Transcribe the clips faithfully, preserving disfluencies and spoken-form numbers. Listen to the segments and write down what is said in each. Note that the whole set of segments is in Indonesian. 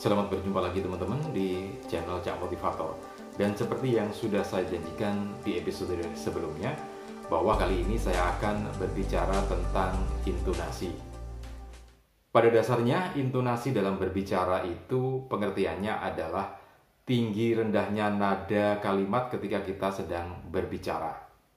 Selamat berjumpa lagi teman-teman di channel Cak Motivator. Dan seperti yang sudah saya janjikan di episode sebelumnya, bahwa kali ini saya akan berbicara tentang intonasi. Pada dasarnya, intonasi dalam berbicara itu pengertiannya adalah tinggi rendahnya nada kalimat ketika kita sedang berbicara.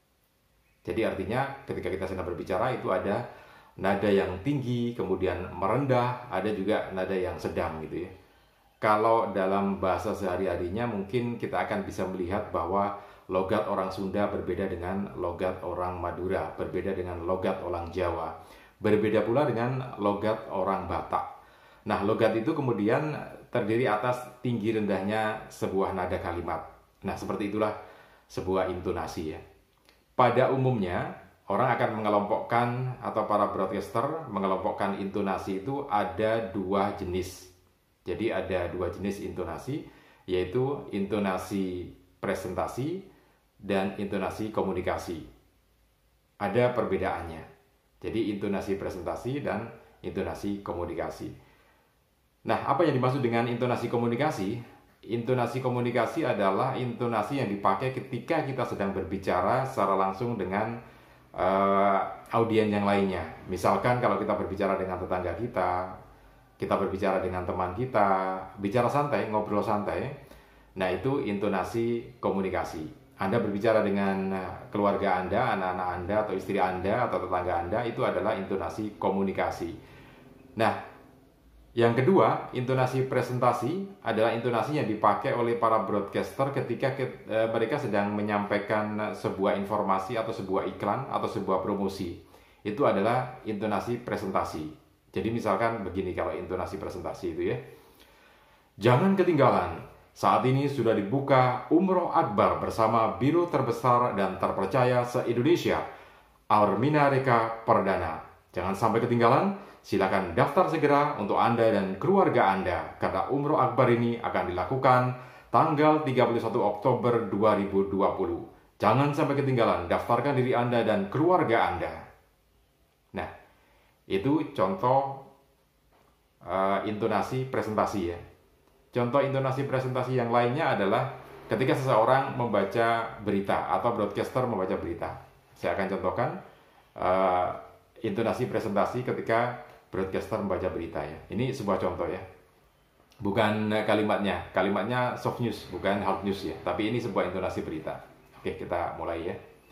Jadi artinya ketika kita sedang berbicara itu ada nada yang tinggi, kemudian merendah, ada juga nada yang sedang gitu ya. Kalau dalam bahasa sehari-harinya mungkin kita akan bisa melihat bahwa logat orang Sunda berbeda dengan logat orang Madura, berbeda dengan logat orang Jawa, berbeda pula dengan logat orang Batak. Nah, logat itu kemudian terdiri atas tinggi rendahnya sebuah nada kalimat. Nah, seperti itulah sebuah intonasi ya. Pada umumnya, orang akan mengelompokkan atau para broadcaster mengelompokkan intonasi itu ada dua jenis. Jadi ada dua jenis intonasi, yaitu intonasi presentasi dan intonasi komunikasi. Ada perbedaannya. Jadi intonasi presentasi dan intonasi komunikasi. Nah, apa yang dimaksud dengan intonasi komunikasi? Intonasi komunikasi adalah intonasi yang dipakai ketika kita sedang berbicara secara langsung dengan uh, audiens yang lainnya. Misalkan kalau kita berbicara dengan tetangga kita, kita berbicara dengan teman kita, bicara santai, ngobrol santai. Nah, itu intonasi komunikasi. Anda berbicara dengan keluarga Anda, anak-anak Anda, atau istri Anda, atau tetangga Anda, itu adalah intonasi komunikasi. Nah, yang kedua, intonasi presentasi adalah intonasi yang dipakai oleh para broadcaster ketika mereka sedang menyampaikan sebuah informasi atau sebuah iklan atau sebuah promosi. Itu adalah intonasi presentasi. Jadi misalkan begini kalau intonasi presentasi itu ya. Jangan ketinggalan, saat ini sudah dibuka Umroh Akbar bersama Biro Terbesar dan Terpercaya se-Indonesia, Armina Reka Perdana. Jangan sampai ketinggalan, silakan daftar segera untuk Anda dan keluarga Anda, karena Umroh Akbar ini akan dilakukan tanggal tiga puluh satu Oktober dua ribu dua puluh. Jangan sampai ketinggalan, daftarkan diri Anda dan keluarga Anda. Nah, itu contoh uh, intonasi presentasi ya. Contoh intonasi presentasi yang lainnya adalah ketika seseorang membaca berita atau broadcaster membaca berita. Saya akan contohkan uh, intonasi presentasi ketika broadcaster membaca berita ya. Ini sebuah contoh ya. Bukan kalimatnya, kalimatnya soft news, bukan hard news ya. Tapi ini sebuah intonasi berita. Oke, kita mulai ya.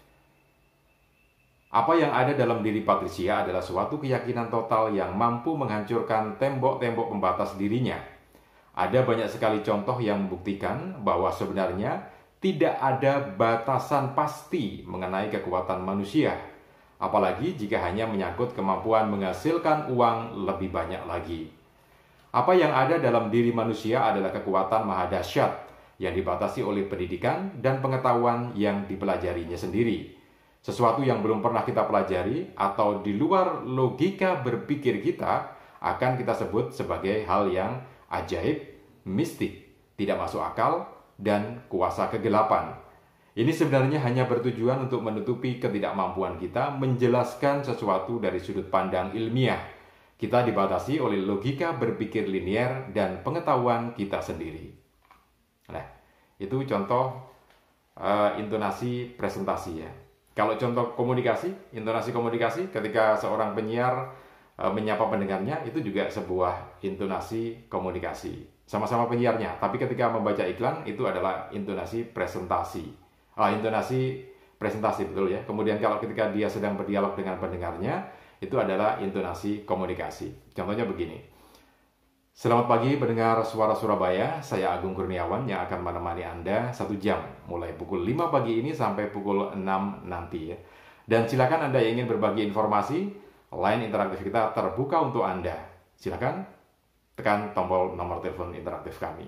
Apa yang ada dalam diri Patricia adalah suatu keyakinan total yang mampu menghancurkan tembok-tembok pembatas dirinya. Ada banyak sekali contoh yang membuktikan bahwa sebenarnya tidak ada batasan pasti mengenai kekuatan manusia. Apalagi jika hanya menyangkut kemampuan menghasilkan uang lebih banyak lagi. Apa yang ada dalam diri manusia adalah kekuatan maha dahsyat yang dibatasi oleh pendidikan dan pengetahuan yang dipelajarinya sendiri. Sesuatu yang belum pernah kita pelajari atau di luar logika berpikir kita akan kita sebut sebagai hal yang ajaib, mistik, tidak masuk akal, dan kuasa kegelapan. Ini sebenarnya hanya bertujuan untuk menutupi ketidakmampuan kita menjelaskan sesuatu dari sudut pandang ilmiah. Kita dibatasi oleh logika berpikir linier dan pengetahuan kita sendiri. Nah, itu contoh uh, intonasi presentasi ya. Kalau contoh komunikasi, intonasi komunikasi ketika seorang penyiar e, menyapa pendengarnya, itu juga sebuah intonasi komunikasi. Sama-sama penyiarnya, tapi ketika membaca iklan, itu adalah intonasi presentasi. Ah, intonasi presentasi, betul ya. Kemudian kalau ketika dia sedang berdialog dengan pendengarnya, itu adalah intonasi komunikasi. Contohnya begini. Selamat pagi pendengar Suara Surabaya, saya Agung Kurniawan yang akan menemani Anda satu jam, mulai pukul lima pagi ini sampai pukul enam nanti ya. Dan silakan Anda yang ingin berbagi informasi, line interaktif kita terbuka untuk Anda. Silakan tekan tombol nomor telepon interaktif kami.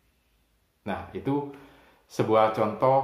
Nah, itu sebuah contoh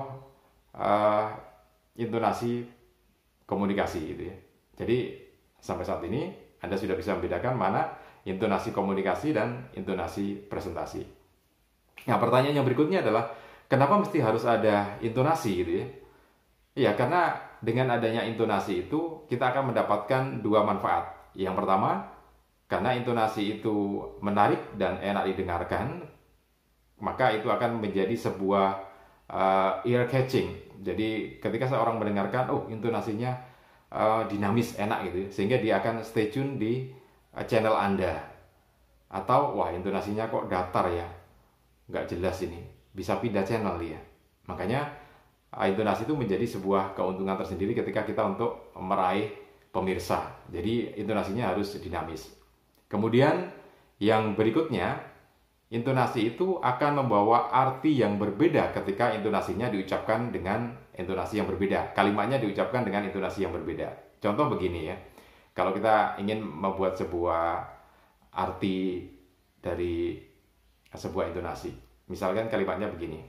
uh, intonasi komunikasi gitu ya. Jadi sampai saat ini Anda sudah bisa membedakan mana intonasi komunikasi dan intonasi presentasi. Nah, pertanyaan yang berikutnya adalah, kenapa mesti harus ada intonasi gitu ya? Ya, karena dengan adanya intonasi itu, kita akan mendapatkan dua manfaat. Yang pertama, Karena intonasi itu menarik dan enak didengarkan, maka itu akan menjadi sebuah uh, ear catching. Jadi ketika seorang mendengarkan, oh intonasinya uh, dinamis, enak gitu, sehingga dia akan stay tune di uh, channel Anda. Atau wah intonasinya kok datar ya, nggak jelas ini, bisa pindah channel dia. Makanya uh, intonasi itu menjadi sebuah keuntungan tersendiri ketika kita untuk meraih pemirsa. Jadi intonasinya harus dinamis. Kemudian yang berikutnya, intonasi itu akan membawa arti yang berbeda ketika intonasinya diucapkan dengan intonasi yang berbeda. Kalimatnya diucapkan dengan intonasi yang berbeda. Contoh begini ya, kalau kita ingin membuat sebuah arti dari sebuah intonasi. Misalkan kalimatnya begini.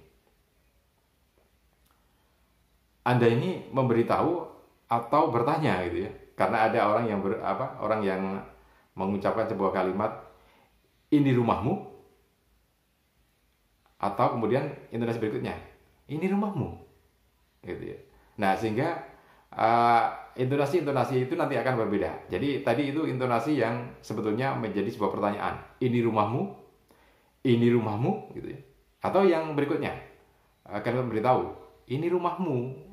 Anda ini memberitahu atau bertanya gitu ya. Karena ada orang yang ber, apa, orang yang mengucapkan sebuah kalimat, ini rumahmu, atau kemudian intonasi berikutnya, ini rumahmu, gitu ya. Nah sehingga uh, intonasi-intonasi itu nanti akan berbeda. Jadi tadi itu intonasi yang sebetulnya menjadi sebuah pertanyaan, ini rumahmu, ini rumahmu, gitu ya. Atau yang berikutnya akan memberitahu, ini rumahmu.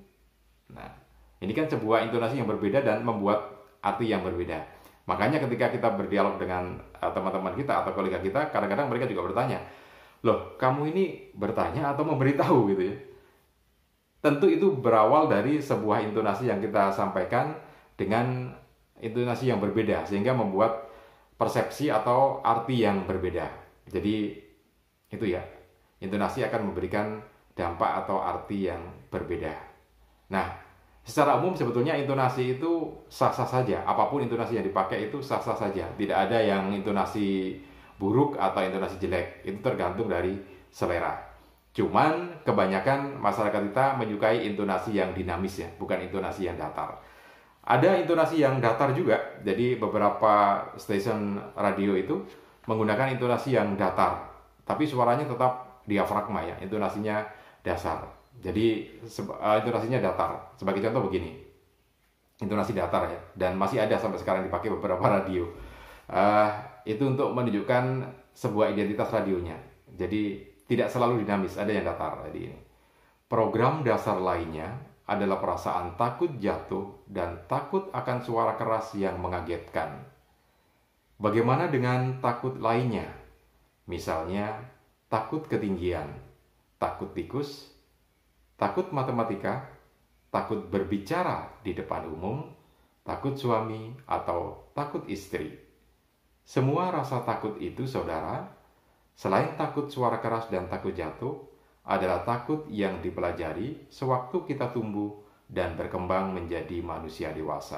Nah ini kan sebuah intonasi yang berbeda dan membuat arti yang berbeda. Makanya ketika kita berdialog dengan uh, teman-teman kita atau kolega kita, kadang-kadang mereka juga bertanya, loh kamu ini bertanya atau memberitahu gitu ya. Tentu itu berawal dari sebuah intonasi yang kita sampaikan dengan intonasi yang berbeda, sehingga membuat persepsi atau arti yang berbeda. Jadi itu ya, intonasi akan memberikan dampak atau arti yang berbeda. Nah, secara umum sebetulnya intonasi itu sah-sah saja. Apapun intonasi yang dipakai itu sah-sah saja. Tidak ada yang intonasi buruk atau intonasi jelek. Itu tergantung dari selera. Cuman kebanyakan masyarakat kita menyukai intonasi yang dinamis ya, bukan intonasi yang datar. Ada intonasi yang datar juga. Jadi beberapa stasiun radio itu menggunakan intonasi yang datar. Tapi suaranya tetap diafragma ya, intonasinya dasar. Jadi uh, intonasinya datar. Sebagai contoh begini, intonasi datar ya, dan masih ada sampai sekarang dipakai beberapa radio. Uh, itu untuk menunjukkan sebuah identitas radionya. Jadi tidak selalu dinamis, ada yang datar. Jadi ini. Program dasar lainnya adalah perasaan takut jatuh dan takut akan suara keras yang mengagetkan. Bagaimana dengan takut lainnya? Misalnya takut ketinggian, takut tikus, takut matematika, takut berbicara di depan umum, takut suami, atau takut istri. Semua rasa takut itu, saudara, selain takut suara keras dan takut jatuh, adalah takut yang dipelajari sewaktu kita tumbuh dan berkembang menjadi manusia dewasa.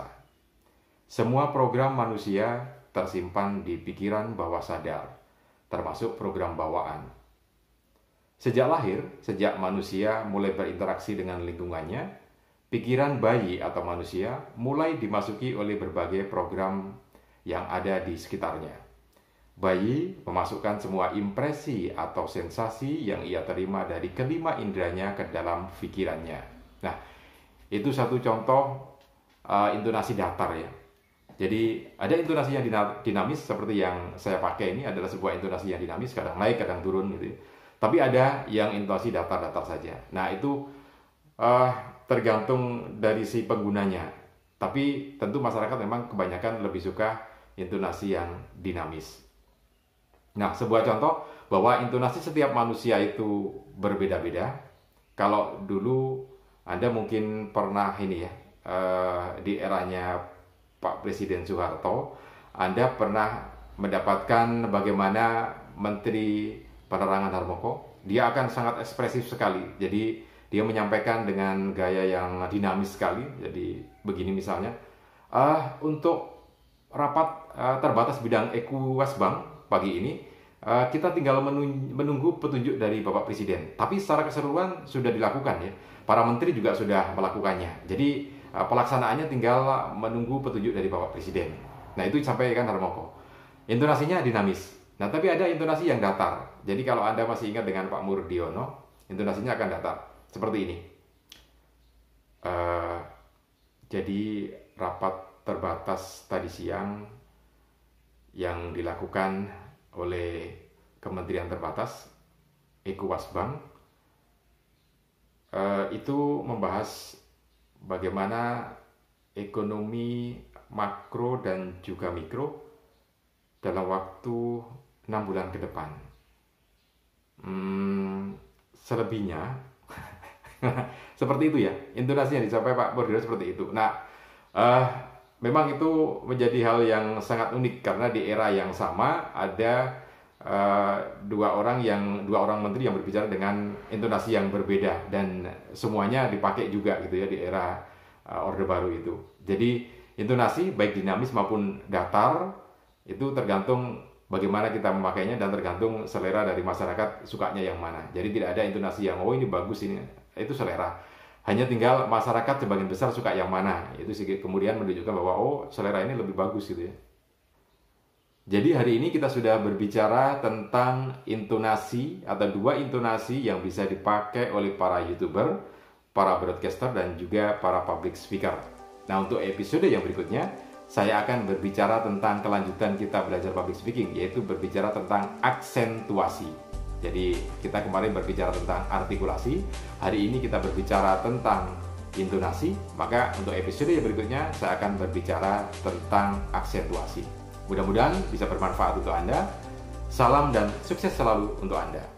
Semua program manusia tersimpan di pikiran bawah sadar, termasuk program bawaan. Sejak lahir, sejak manusia mulai berinteraksi dengan lingkungannya, pikiran bayi atau manusia mulai dimasuki oleh berbagai program yang ada di sekitarnya. Bayi memasukkan semua impresi atau sensasi yang ia terima dari kelima inderanya ke dalam pikirannya. Nah, itu satu contoh uh, intonasi datar ya. Jadi ada intonasi yang dinamis seperti yang saya pakai ini adalah sebuah intonasi yang dinamis, kadang naik, kadang turun gitu ya. Tapi ada yang intonasi datar-datar saja. Nah itu uh, tergantung dari si penggunanya. Tapi tentu masyarakat memang kebanyakan lebih suka intonasi yang dinamis. Nah sebuah contoh bahwa intonasi setiap manusia itu berbeda-beda. Kalau dulu Anda mungkin pernah ini ya, uh, di eranya Pak Presiden Soeharto, Anda pernah mendapatkan bagaimana Menteri Penerangan Harmoko, dia akan sangat ekspresif sekali. Jadi dia menyampaikan dengan gaya yang dinamis sekali. Jadi begini misalnya, uh, untuk rapat uh, terbatas bidang Ekuasbank pagi ini, uh, kita tinggal menunggu petunjuk dari Bapak Presiden. Tapi secara keseluruhan sudah dilakukan ya. Para menteri juga sudah melakukannya. Jadi uh, pelaksanaannya tinggal menunggu petunjuk dari Bapak Presiden. Nah itu disampaikan Harmoko. Intonasinya dinamis. Nah, tapi ada intonasi yang datar. Jadi kalau Anda masih ingat dengan Pak Murdiono, intonasinya akan datar. Seperti ini. Uh, jadi rapat terbatas tadi siang yang dilakukan oleh Kementerian Terbatas Ekuasbank eh, itu membahas bagaimana ekonomi makro dan juga mikro dalam waktu enam bulan ke depan. Hmm, selebihnya seperti itu ya, intonasi yang dicapai Pak Purwiro seperti itu. Nah, uh, memang itu menjadi hal yang sangat unik karena di era yang sama ada uh, dua orang yang dua orang menteri yang berbicara dengan intonasi yang berbeda dan semuanya dipakai juga gitu ya di era uh, Orde Baru itu. Jadi intonasi baik dinamis maupun datar itu tergantung bagaimana kita memakainya dan tergantung selera dari masyarakat sukanya yang mana. Jadi tidak ada intonasi yang oh ini bagus ini, itu selera. Hanya tinggal masyarakat sebagian besar suka yang mana. Itu sih kemudian menunjukkan bahwa oh selera ini lebih bagus gitu ya. Jadi hari ini kita sudah berbicara tentang intonasi atau dua intonasi yang bisa dipakai oleh para YouTuber, para broadcaster dan juga para public speaker. Nah, untuk episode yang berikutnya saya akan berbicara tentang kelanjutan kita belajar public speaking, yaitu berbicara tentang aksentuasi. Jadi kita kemarin berbicara tentang artikulasi, hari ini kita berbicara tentang intonasi, maka untuk episode yang berikutnya saya akan berbicara tentang aksentuasi. Mudah-mudahan bisa bermanfaat untuk Anda. Salam dan sukses selalu untuk Anda.